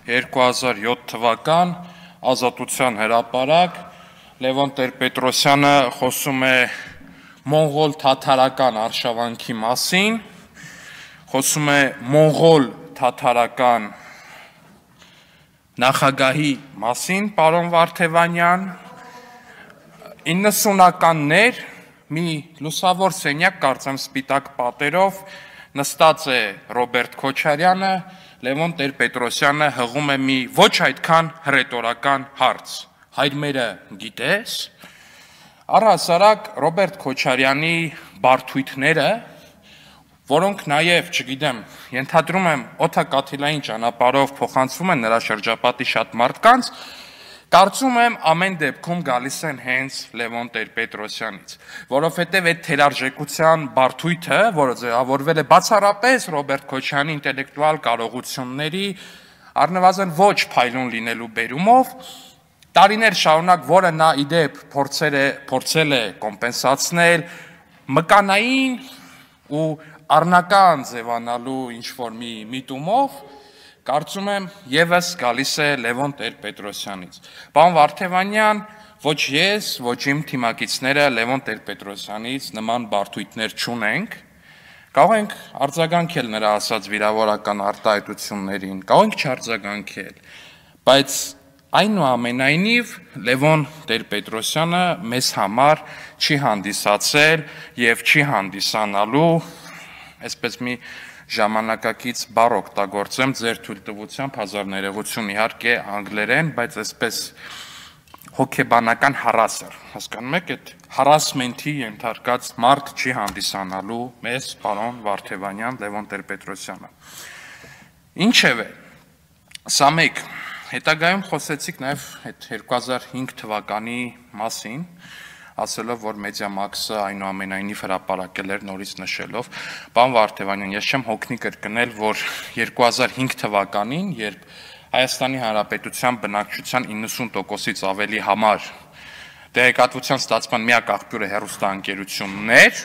2007 թվական Ազատության հրապարակ Լևոն Տեր-Պետրոսյանը խոսում է մոնղոլ թաթարական արշավանքի մասին, խոսում է մոնղոլ թաթարական նախագահի մասին, պարոն Վարդևանյան, 90-ականներ մի լուսավոր սենյակ, կարծեմ սպիտակ պատերով, նստած է Ռոբերտ Քոչարյանը, Լևոն Տեր-Պետրոսյանը հղում է մի ոչ այդքան հռետորական հարց. հայր մերը գիտես, առհասարակ Ռոբերտ Քոչարյանի բարդույթները, որոնք նաև, չգիտեմ, ենթադրում եմ օդակաթիլային ճանապարհով փոխանցվում են նրա շրջապատի շատ մարդկանց, կարծում եմ ամեն դեպքում գալիս են հենց Լևոն Տեր-Պետրոսյանից, որովհետև այդ թերարժեքության բարդույթը, որը ձևավորվել է բացառապես Ռոբերտ Քոչարյանի ինտելեկտուալ կարողությունների առնվազն ոչ փայլուն լինելու բերումով, տարիներ շարունակ, որը նա իդեպ փորձել է կոմպենսացնել մկանային ու առնական ձևանալու ինչ-որ մի միտումով, կարծում եմ ևս գալիս է Լևոն Տեր-Պետրոսյանից։ Պարոն Վարդևանյան, ոչ ես, ոչ իմ թիմակիցները Լևոն Տեր-Պետրոսյանից նման բարդույթներ չունենք, կարող ենք արձագանքել նրա ասած վիրավորական արտահայտություններին, կարող ենք չարձագանքել, բայց այնուամենայնիվ Լևոն Տեր-Պետրոսյանը մեզ համար չի հանդիսացել և չի հանդիսանալու, այսպես մի ժամանակակից բառ օգտագործեմ, ձեր թույլտվությամբ հազար ներողություն իհարկե անգլերեն, բայց այսպես հոգեբանական հարասր, հասկանում եք, այդ հարասմենթի ենթարկած մարդ չի հանդիսանալու մեզ, պարոն Վարդևանյան, Լևոն Տեր-Պետրոսյանը։ Ինչևէ, սա մեկ, հետագայում խոսեցիք նաև այդ 2005 թվականի մասին, ասելով, որ Մեդիամաքսը այնուամենայնիվ հրապարակել էր նորից նշելով, պարոն Վարդևանյան, ես չեմ հոգնի կրկնել, որ 2005 թվականին, երբ Հայաստանի Հանրապետության բնակչության 90%-ից ավելի համար տեղեկատվության ստացման միակ աղբյուրը հեռուստաընկերությունն էր,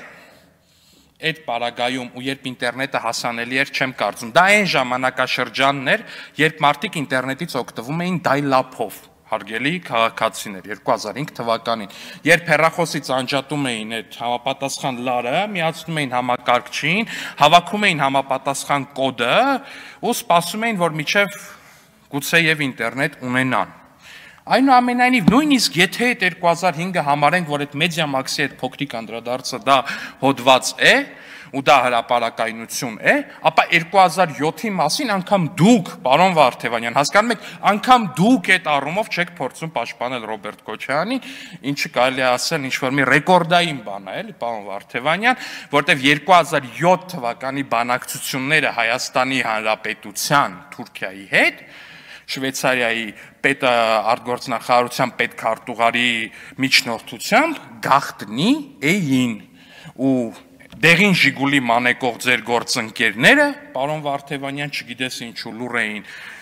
այդ պարագայում ու երբ ինտերնետը հասանելի էր, չեմ կարծում, դա այն ժամանակաշրջանն էր, երբ մարդիկ ինտերնետից օգտվում էին dial-up-ով, հարգելի քաղաքացիներ, 2005 թվականին, երբ հեռախոսից անջատում էին այդ համապատասխան լարը, միացնում էին համակարգչին, հավաքում էին համապատասխան կոդը ու սպասում էին, որ մինչև գուցե եւ ինտերնետ ունենան։ Այնուամենայնիվ, նույնիսկ եթե այդ 2005-ը համարենք, որ այդ Մեդիամաքսի այդ փոքրիկ անդրադարձը դա հոդված է, ու դա հրապարակայնություն է, ապա 2007-ի մասին անգամ դուք, պարոն Վարդևանյան, հասկանում եք, անգամ դուք այդ առումով չեք փորձում պաշտպանել Ռոբերտ Քոչարյանին, ինչը կարելի է ասել ինչ-որ մի ռեկորդային բան է, էլի, պարոն Վարդևանյան, որտեղ 2007 թվականի բանակցությունները Հայաստանի Հանրապետության Թուրքիայի հետ, Շվեյցարիայի արտգործնախարարության պետքարտուղարի միջնորդությամբ գաղտնի էին ու դեղին Ժիգուլի մանեկող ձեր գործընկերները, պարոն Վարդևանյան, չգիտես ինչու լուռ էին,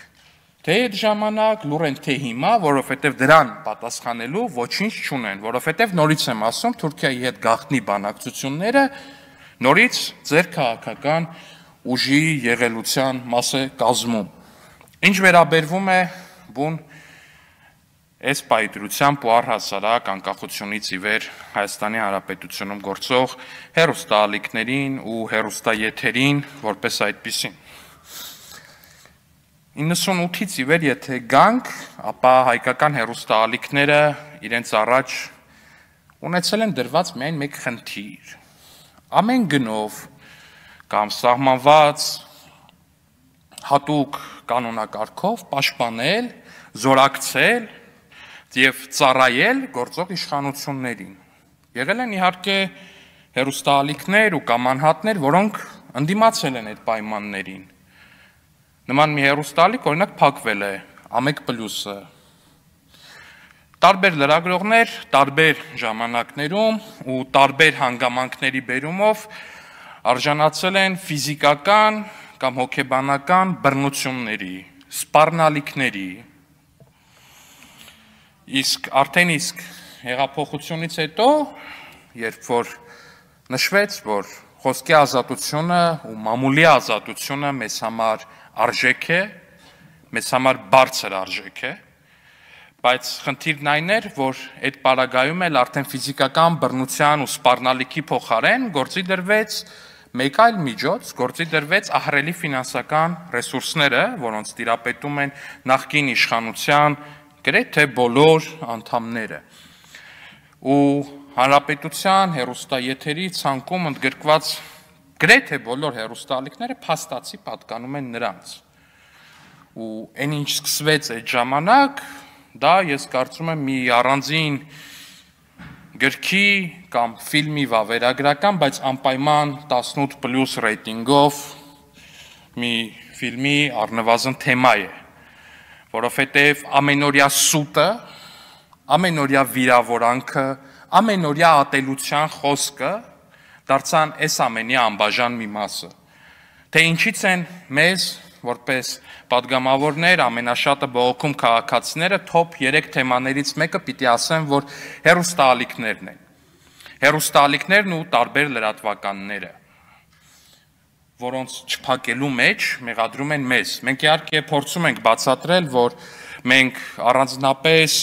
թե այդ ժամանակ, լուռ են թե հիմա, որովհետև դրան պատասխանելու ոչինչ չունեն, որովհետև նորից եմ ասում, Թուրքիայի հետ գաղտնի բանակցությունները նորից ձեր քաղաքական ուժի եղելության մաս է կազմում։ Ինչ վերաբերվում է բուն այս պայծրությամբ ու առհասարակ անկախությունից ի վեր Հայաստանի Հանրապետությունում գործող հեռուստաալիքներին ու հեռուստաեթերին որպես այդպիսին։ 98-ից ի վեր եթե գանք, ապա հայկական հեռուստաալիքները իրենց առաջ ունեցել են դրված միայն մեկ խնդիր։ Ամեն գնով կամ սահմանված հատուկ կանոնակարգով պաշտպանել, զորակցել և ծառայել գործող իշխանություններին։ Եղել են իհարկե հեռուստաալիքներ ու կամ անհատներ, որոնք ընդդիմացել են այդ պայմաններին։ Նման մի հեռուստաալիք օրինակ փակվել է, Ամեկ+-ը։ Տարբեր լրագրողներ, տարբեր ժամանակներում ու տարբեր հանգամանքների բերումով արժանացել են ֆիզիկական կամ հոգեբանական բռնությունների, սպառնալիքների, արդեն իսկ հեղափոխությունից հետո, երբ որ նշվեց, որ խոսքի ազատությունը ու մամուլի ազատությունը մեզ համար արժեք է, մեզ համար բարձր արժեք է, բայց խնդիրն այն էր, որ այդ պարագայում էլ արդեն ֆիզիկական բռնության ու սպառնալիքի փոխարեն գործի դրվեց մեկ այլ միջոց, գործի դրվեց ահռելի ֆինանսական ռեսուրսները, որոնց տիրապետում են նախկին իշխանության գրեթե բոլոր անդամները։ Ու հանրապետության հեռուստաեթերի ցանկում ընդգրկված գրեթե բոլոր հեռուստաալիքները փաստացի պատկանում են նրանց։ Ու այն ինչ սկսվեց այդ ժամանակ, դա ես կարծում եմ մի առանձին գրքի կամ ֆիլմի վավերագրական, բայց անպայման 18+ ռեյտինգով մի ֆիլմի առնվազն թեմա է, որովհետև ամենօրյա սուտը, ամենօրյա վիրավորանքը, ամենօրյա ատելության խոսքը դարձան այս ամենի անբաժան մի մասը։ Թե ինչից են մեզ, որպես պատգամավորներ, ամենաշատը բողոքում քաղաքացիները, top 3 թեմաներից մեկը պիտի ասեմ, որ հեռուստաալիքներն են։ Հեռուստաալիքներն ու տարբեր լրատվականները, որոնց չփակելու մեջ մեղադրում են մեզ։ Մենք իհարկե փորձում ենք բացատրել, որ մենք առանձնապես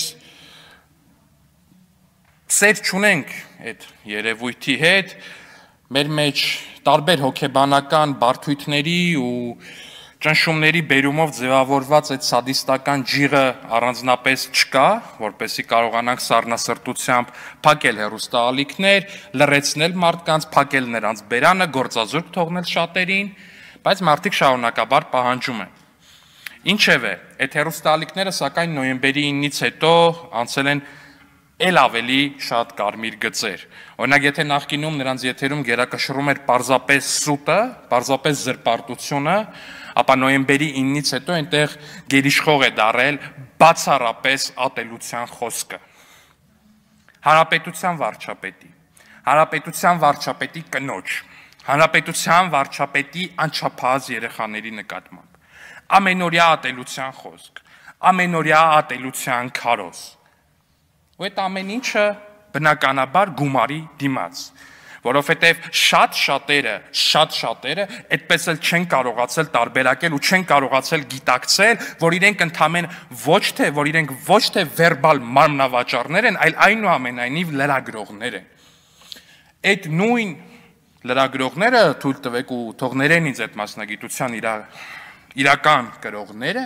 սեր չունենք այդ երևույթի հետ, մեր մեջ տարբեր հոգեբանական բարդույթների ու ճնշումների բերումով ձևավորված այդ սադիստական ջիղը առանձնապես չկա, որպեսզի կարողանանք սառնասրտությամբ փակել հեռուստաալիքներ, լռեցնել մարդկանց, փակել նրանց բերանը, գործազուրկ թողնել շատերին, բայց մարդիկ շարունակաբար պահանջում են։ Ինչևէ, այդ հեռուստաալիքները սակայն նոյեմբերի 9-ից հետո անցել են էլ ավելի շատ կարմիր գծեր։ Օրինակ, եթե նախկինում նրանց եթերում գերակշռում էր պարզապես սուտը, պարզապես զրպարտությունը, ապա նոյեմբերի 9-ից հետո այնտեղ գերիշխող է դարել բացառապես ատելության խոսքը։ Հանրապետության վարչապետի, հանրապետության վարչապետի կնոջ, հանրապետության վարչապետի անչափահաս երեխաների նկատմամբ, ամենօրյա ատելության խոսք, ամենօրյա ատելության քարոզ։ Ու այդ ամեն ինչը բնականաբար գումարի դիմաց, որովհետև շատ շատերը այդպես էլ չեն կարողացել տարբերակել ու չեն կարողացել գիտակցել, որ իրենք ընդհանրեն ոչ թե վերբալ մարմնավաճառներ են, այլ այնուամենայնիվ լրագրողներ են։ Այդ նույն լրագրողները, թույլ տվեք ու թողներեն ինձ այդ մասնագիտության իրական կրողները,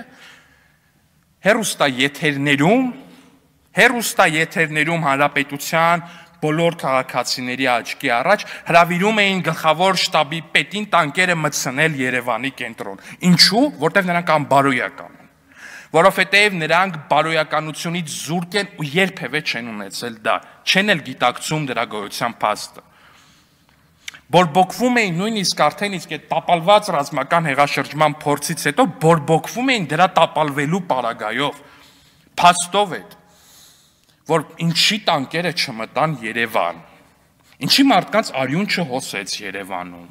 հեռուստաեթերներում հանրապետության բոլոր քաղաքացիների աչքի առաջ հրավիրում էին գլխավոր շտաբի պետին տանկերը մտցնել Երևանի կենտրոն։ Ինչու՞, որտեղ նրանք անբարոյական են, որովհետև նրանք բարոյականությունից զուրկ են ու երբևէ չեն ունեցել դա, չեն էլ գիտակցում դրա գոյության փաստը։ Բորբոքվում էին նույնիսկ արդեն իսկ այդ տապալված ռազմական հեղաշրջման փորձից հետո բորբոքվում էին դրա տապալվելու պարագայով, փաստով այդ, որ ինչի տանկերը չմտան Երևան, ինչի մարդկանց արյուն չհոսեց Երևանում,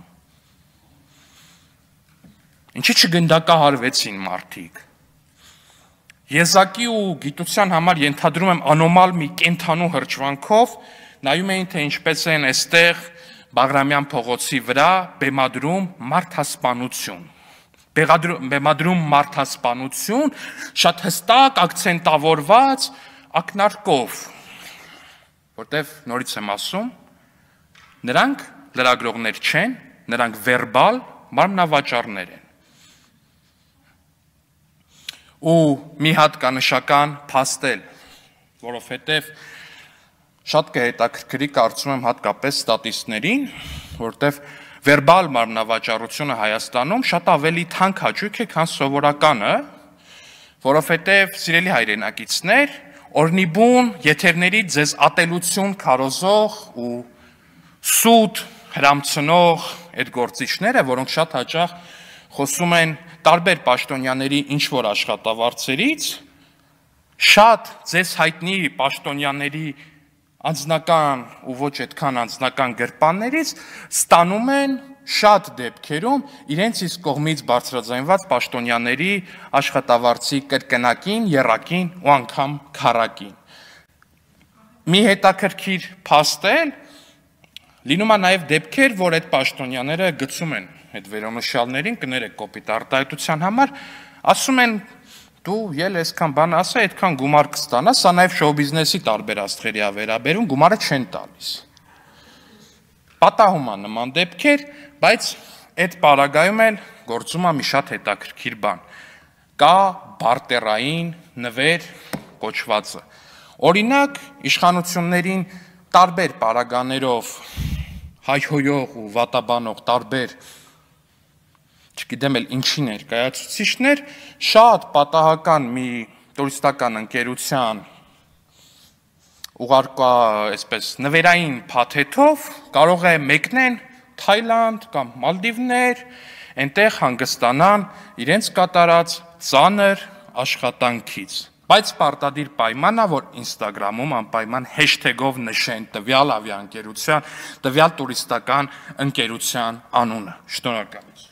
ինչի չգնդակահարվեցին մարդիկ։ Եզակի ու գիտության համար ենթադրում եմ անոմալ մի կենդանու հրճվանքով նայում էին, թե ինչպես են այստեղ Բաղրամյան փողոցի վրա բեմադրում մարդասպանություն, շատ հստակ ակցենտավորված ակնարկով, որտև նորից եմ ասում, նրանք լրագրողներ չեն, նրանք վերբալ մարմնավաճառներ են։ Ու մի հատկանշական փաստել, որովհետև շատ կհետաքրքրի կարծում եմ հատկապես ստատիստներին, որտև վերբալ մարմնավաճառությունը Հայաստանում շատ ավելի թանկ հաճույք է, քան սովորականը, որովհետև սիրելի հայրենակիցներ, օրնիբուն եթերներից ձեզ ատելություն քարոզող ու սուտ հրամցնող այդ գործիչները, որոնք շատ հաճախ խոսում են տարբեր պաշտոնյաների ինչ-որ աշխատավարձերից, շատ ձեզ հայտնի պաշտոնյաների անձնական ու ոչ այդքան անձնական գրպաններից ստանում են շատ դեպքերում իրենց իսկ կողմից բարձրաձայնված պաշտոնյաների աշխատավարձի կրկնակին, եռակին ու անգամ քառակին։ Մի հետաքրքիր փաստ է, լինում է նաև դեպքեր, որ այդ պաշտոնյաները գցում են այդ վերոնշյալներին, կներեք կոպիտ արտահայտության համար, ասում են դու ել այսքան բան ասա, այդքան գումար կստանաս, սա նաև շոու բիզնեսի տարբեր աստղերի է վերաբերում, գումարը չեն տալիս։ Պատահում է նման դեպքեր, բայց այդ պարագայում էլ գործում է մի շատ հետաքրքիր բան։ Կա բարտերային նվեր կոչվածը։ Օրինակ, իշխանություններին տարբեր պարագաներով հայհոյող ու վատաբանող տարբեր չգիտեմ էլ ինչի ներկայացուցիչներ շատ պատահական մի տուրիստական ընկերության ուղարկա այսպես նվերային փաթեթով կարող է մեկնեն Թայլանդ կամ Մալդիվներ, այնտեղ հանգստանան իրենց կատարած ծանր աշխատանքից։ Բայց պարտադիր պայմանն է, որ Instagram-ում անպայման հեշթեգով նշեն տվյալ ավիաընկերության, տվյալ տուրիստական ընկերության անունը։ Շնորհակալություն։